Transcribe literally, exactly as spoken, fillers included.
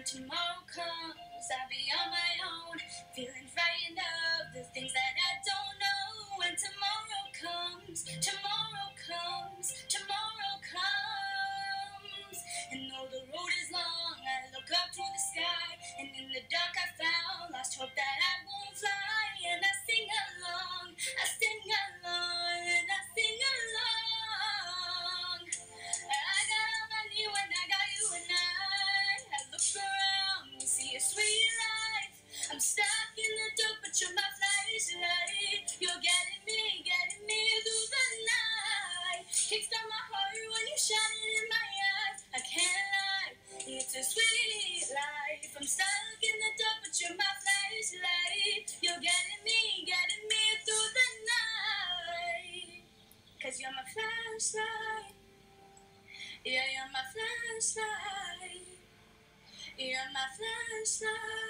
when tomorrow comes, I'll be on my own, feeling frightened of the things that I don't know. When tomorrow comes, tomorrow comes, tomorrow comes. And though the road is long, I look up to the sky, and in the dark I found lost hope that I won't fly. And I sing along, I sing along, and I sing along. I got all I need when I got you and I. I look around, we see a sweet life. I'm stuck in the dark, but you're my flashlight. You're getting me, getting me through the night. Kickstart my heart when you shine it in my eyes. I can't lie, it's a sweet life. I'm stuck in the dark, but you're my flashlight. You're getting me, getting me through the night. Cause you're my flashlight. Yeah, you're my flashlight. You're my flashlight.